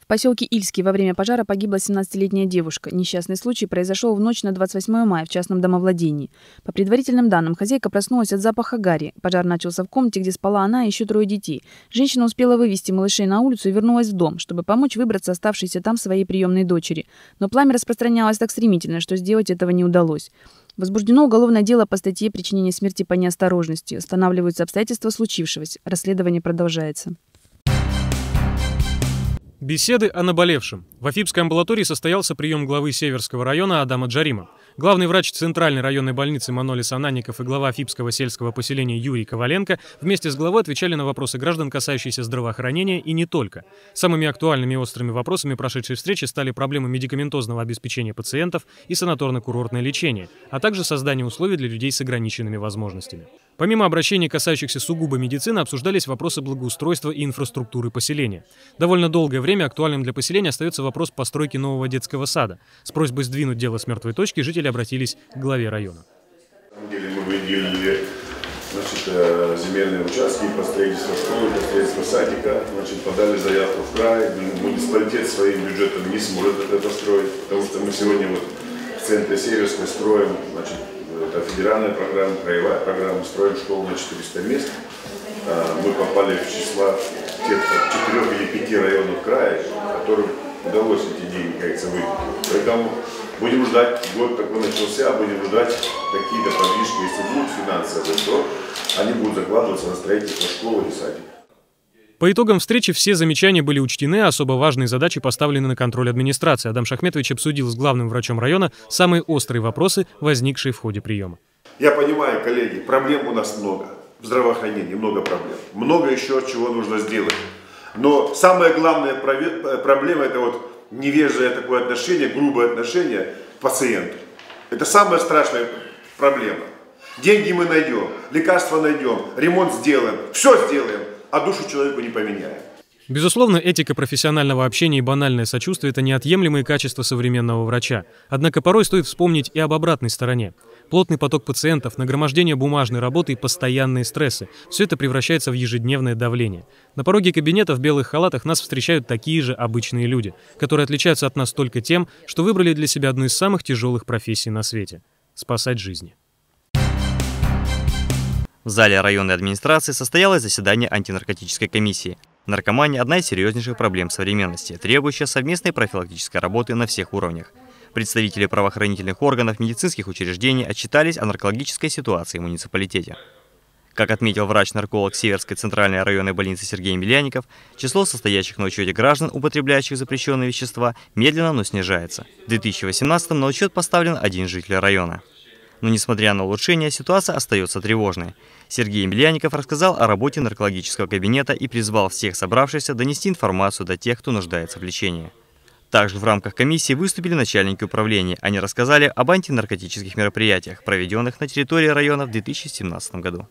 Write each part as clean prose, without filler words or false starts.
поселке Ильский во время пожара погибла 17-летняя девушка. Несчастный случай произошел в ночь на 28 мая в частном домовладении. По предварительным данным, хозяйка проснулась от запаха гари. Пожар начался в комнате, где спала она и еще 3 детей. Женщина успела вывести малышей на улицу и вернулась в дом, чтобы помочь выбраться оставшейся там своей приемной дочери. Но пламя распространялось так стремительно, что сделать этого не удалось. Возбуждено уголовное дело по статье «Причинение смерти по неосторожности». Устанавливаются обстоятельства случившегося. Расследование продолжается. Беседы о наболевшем. В Афипской амбулатории состоялся прием главы Северского района Адама Джарима. Главный врач Центральной районной больницы Манолис Ананников и глава Афипского сельского поселения Юрий Коваленко вместе с главой отвечали на вопросы граждан, касающиеся здравоохранения и не только. Самыми актуальными и острыми вопросами прошедшей встречи стали проблемы медикаментозного обеспечения пациентов и санаторно-курортное лечение, а также создание условий для людей с ограниченными возможностями. Помимо обращений, касающихся сугубо медицины, обсуждались вопросы благоустройства и инфраструктуры поселения. Довольно долгое время актуальным для поселения остается вопрос постройки нового детского сада. С просьбой сдвинуть дело с мертвой точки жители обратились к главе района. На самом деле мы выделили земельные участки по строительству школы, по строительству садика. Подали заявку в край. Муниципалитет своим бюджетом не сможет это построить, потому что мы сегодня в центре Северской строим, это федеральная программа, краевая программа, строим школу на 400 мест. Мы попали в числа тех 4 или 5 районов края, которым удалось эти деньги, как говорится, выделить. Поэтому будем ждать, год такой начался, будем ждать какие-то подвижки, если будут финансовые, то они будут закладываться на строительство школы и садика. По итогам встречи все замечания были учтены, а особо важные задачи поставлены на контроль администрации. Адам Шахметович обсудил с главным врачом района самые острые вопросы, возникшие в ходе приема. Я понимаю, коллеги, проблем у нас много. В здравоохранении много проблем. Много еще чего нужно сделать. Но самая главная проблема – это невежее такое отношение, грубое отношение к пациенту. Это самая страшная проблема. Деньги мы найдем, лекарства найдем, ремонт сделаем, все сделаем. А душу человеку не поменяем. Безусловно, этика профессионального общения и банальное сочувствие – это неотъемлемые качества современного врача. Однако порой стоит вспомнить и об обратной стороне. Плотный поток пациентов, нагромождение бумажной работы и постоянные стрессы – все это превращается в ежедневное давление. На пороге кабинета в белых халатах нас встречают такие же обычные люди, которые отличаются от нас только тем, что выбрали для себя одну из самых тяжелых профессий на свете – спасать жизни. В зале районной администрации состоялось заседание антинаркотической комиссии. Наркомания – одна из серьезнейших проблем современности, требующая совместной профилактической работы на всех уровнях. Представители правоохранительных органов, медицинских учреждений отчитались о наркологической ситуации в муниципалитете. Как отметил врач-нарколог Северской центральной районной больницы Сергей Мельяников, число состоящих на учете граждан, употребляющих запрещенные вещества, медленно, но снижается. В 2018-м на учет поставлен 1 житель района. Но несмотря на улучшение, ситуация остается тревожной. Сергей Мельяников рассказал о работе наркологического кабинета и призвал всех собравшихся донести информацию до тех, кто нуждается в лечении. Также в рамках комиссии выступили начальники управления. Они рассказали об антинаркотических мероприятиях, проведенных на территории района в 2017 году.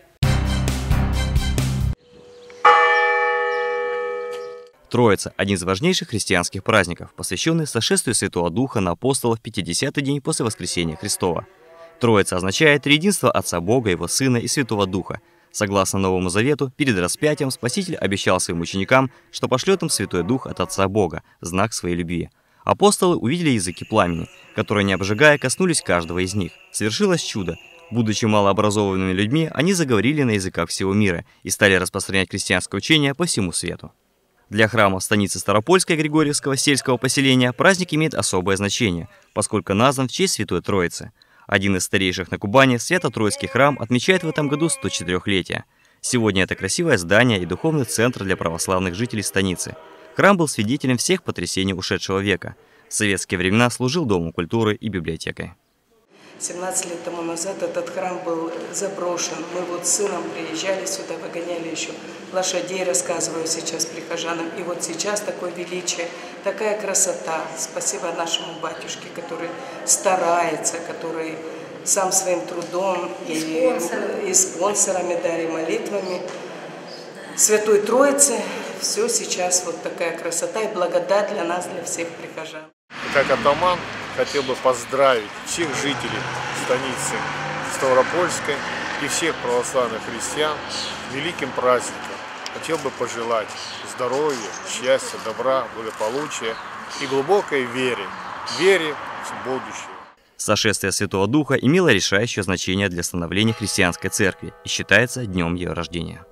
Троица – один из важнейших христианских праздников, посвященный сошествию Святого Духа на апостолов в 50-й день после Воскресения Христова. Троица означает триединство Отца Бога, Его Сына и Святого Духа. Согласно Новому Завету, перед распятием Спаситель обещал своим ученикам, что пошлет им Святой Дух от Отца Бога, знак своей любви. Апостолы увидели языки пламени, которые, не обжигая, коснулись каждого из них. Свершилось чудо. Будучи малообразованными людьми, они заговорили на языках всего мира и стали распространять христианское учение по всему свету. Для храма станицы Старопольской Григорьевского сельского поселения праздник имеет особое значение, поскольку назван в честь Святой Троицы. Один из старейших на Кубани, Свято-Троицкий храм, отмечает в этом году 104-летие. Сегодня это красивое здание и духовный центр для православных жителей станицы. Храм был свидетелем всех потрясений ушедшего века. В советские времена служил домом культуры и библиотекой. 17 лет тому назад этот храм был заброшен. Мы с сыном приезжали сюда, выгоняли еще лошадей, рассказываю сейчас прихожанам. И сейчас такое величие, такая красота. Спасибо нашему батюшке, который старается, который сам своим трудом и спонсорами, и молитвами Святой Троицы. Все сейчас такая красота и благодать для нас, для всех прихожан. Как атаман хотел бы поздравить всех жителей станицы Ставропольской и всех православных христиан с великим праздником, хотел бы пожелать здоровья, счастья, добра, благополучия и глубокой веры в будущее. Сошествие Святого Духа имело решающее значение для становления христианской церкви и считается днем ее рождения.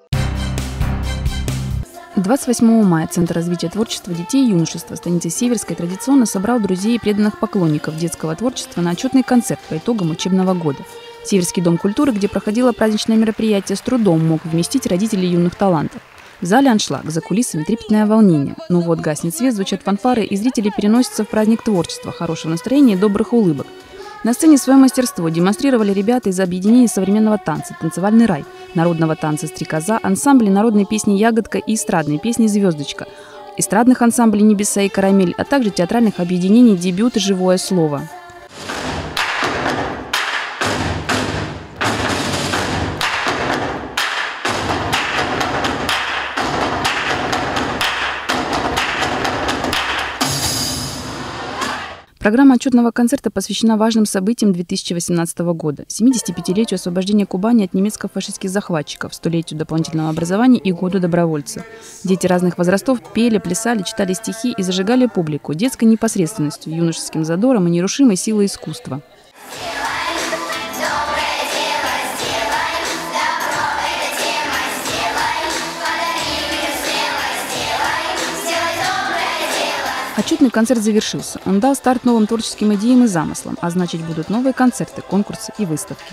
28 мая Центр развития творчества детей и юношества станицы Северской традиционно собрал друзей и преданных поклонников детского творчества на отчетный концерт по итогам учебного года. Северский дом культуры, где проходило праздничное мероприятие, с трудом мог вместить родителей юных талантов. В зале аншлаг, за кулисами трепетное волнение. Ну вот гаснет свет, звучат фанфары, и зрители переносятся в праздник творчества, хорошего настроения и добрых улыбок. На сцене свое мастерство демонстрировали ребята из объединения современного танца «Танцевальный рай», народного танца «Стрекоза», ансамбли народной песни «Ягодка» и эстрадной песни «Звездочка», эстрадных ансамблей «Небеса» и «Карамель», а также театральных объединений «Дебют» и «Живое слово». Программа отчетного концерта посвящена важным событиям 2018 года – 75-летию освобождения Кубани от немецко-фашистских захватчиков, 100-летию дополнительного образования и году добровольца. Дети разных возрастов пели, плясали, читали стихи и зажигали публику детской непосредственностью, юношеским задором и нерушимой силой искусства. Отчетный концерт завершился. Он дал старт новым творческим идеям и замыслам, а значит, будут новые концерты, конкурсы и выставки.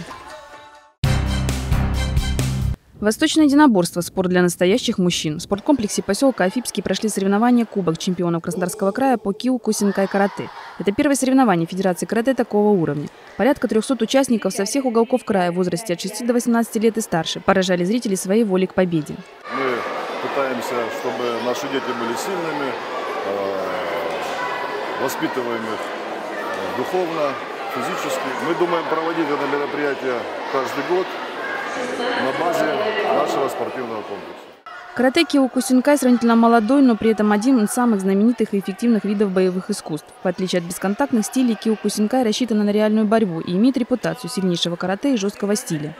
Восточное единоборство – спорт для настоящих мужчин. В спорткомплексе поселка Афипский прошли соревнования Кубок чемпионов Краснодарского края по киокусинкай карате. Это первое соревнование Федерации карате такого уровня. Порядка 300 участников со всех уголков края в возрасте от 6 до 18 лет и старше поражали зрителей своей волей к победе. Мы пытаемся, чтобы наши дети были сильными, воспитываем их духовно, физически. Мы думаем проводить это мероприятие каждый год на базе нашего спортивного комплекса. Карате киокусинкай сравнительно молодой, но при этом один из самых знаменитых и эффективных видов боевых искусств. В отличие от бесконтактных стилей, киокусинкай рассчитана на реальную борьбу и имеет репутацию сильнейшего карате и жесткого стиля.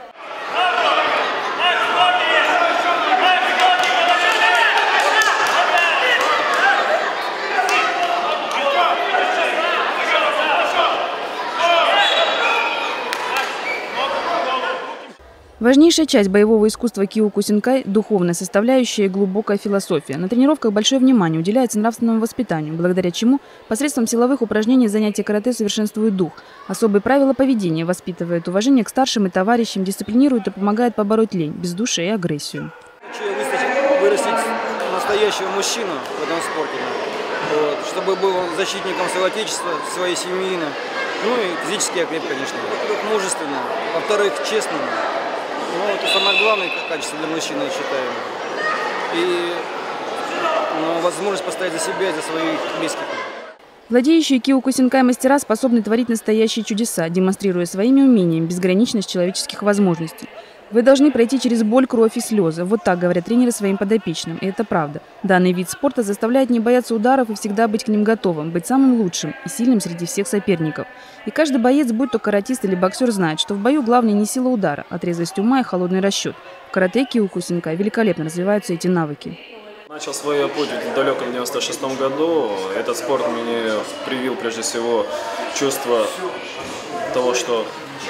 Важнейшая часть боевого искусства киокусинкай – духовная составляющая и глубокая философия. На тренировках большое внимание уделяется нравственному воспитанию, благодаря чему посредством силовых упражнений занятия карате совершенствует дух. Особые правила поведения воспитывают уважение к старшим и товарищам, дисциплинируют и помогают побороть лень, бездушие и агрессию. Хочу вырастить настоящего мужчину в этом спорте, чтобы был защитником своего отечества, своей семьи, ну и физически окреп, конечно. Во-первых, мужественно, во-вторых, честно. Ну, это самое главное качество для мужчины, я считаю. И возможность постоять за себя и за своих близких. Владеющие киокусинкай мастера способны творить настоящие чудеса, демонстрируя своими умениями безграничность человеческих возможностей. Вы должны пройти через боль, кровь и слезы. Вот так говорят тренеры своим подопечным. И это правда. Данный вид спорта заставляет не бояться ударов и всегда быть к ним готовым, быть самым лучшим и сильным среди всех соперников. И каждый боец, будь то каратист или боксер, знает, что в бою главное не сила удара, а трезвость ума и холодный расчет. В карате киокусинкай великолепно развиваются эти навыки. Начал свой путь в далеком 96-м году. Этот спорт мне привил прежде всего чувство того, что...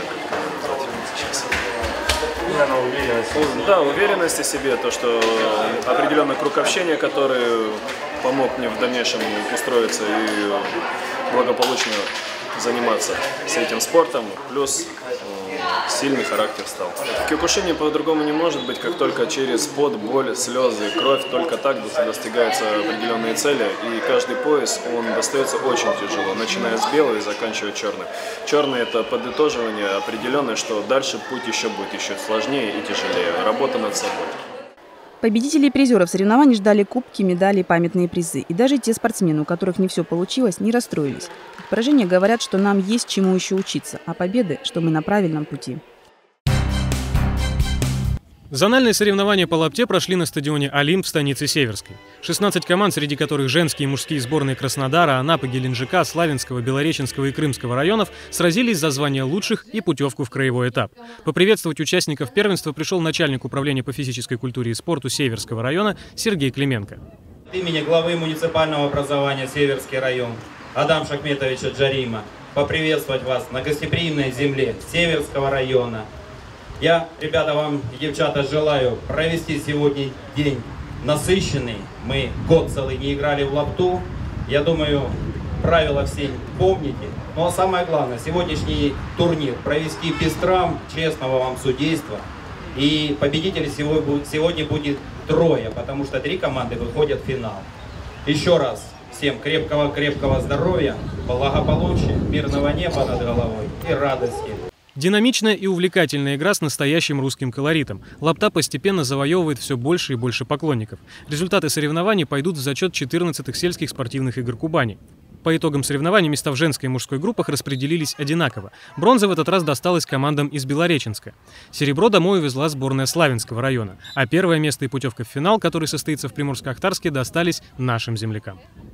Да, уверенности в себе, то, что определенный круг общения, который помог мне в дальнейшем устроиться и благополучно заниматься с этим спортом, плюс сильный характер стал. В киокушине по-другому не может быть, как только через пот, боль, слезы, кровь, только так достигаются определенные цели, и каждый пояс, он достается очень тяжело, начиная с белого и заканчивая черным. Черный – это подытоживание определенное, что дальше путь еще будет еще сложнее и тяжелее, работа над собой. Победителей и призеров соревнований ждали кубки, медали и памятные призы. И даже те спортсмены, у которых не все получилось, не расстроились. Поражения говорят, что нам есть чему еще учиться, а победы, что мы на правильном пути. Зональные соревнования по лапте прошли на стадионе «Олимп» в станице Северской. 16 команд, среди которых женские и мужские сборные Краснодара, Анапы, Геленджика, Славянского, Белореченского и Крымского районов, сразились за звание лучших и путевку в краевой этап. Поприветствовать участников первенства пришел начальник управления по физической культуре и спорту Северского района Сергей Клименко. От имени главы муниципального образования Северский район Адама Шахметовича Джарима поприветствовать вас на гостеприимной земле Северского района. Я, ребята, вам и девчата, желаю провести сегодня день насыщенный. Мы год целый не играли в лапту. Я думаю, правила все помните. Ну а самое главное, сегодняшний турнир провести пестрам, честного вам судейства. И победителей сегодня будет 3, потому что 3 команды выходят в финал. Еще раз всем крепкого здоровья, благополучия, мирного неба над головой и радости. Динамичная и увлекательная игра с настоящим русским колоритом. Лапта постепенно завоевывает все больше и больше поклонников. Результаты соревнований пойдут в зачет 14-х сельских спортивных игр Кубани. По итогам соревнований места в женской и мужской группах распределились одинаково. Бронза в этот раз досталась командам из Белореченска. Серебро домой увезла сборная Славянского района. А первое место и путевка в финал, который состоится в Приморско-Ахтарске, достались нашим землякам.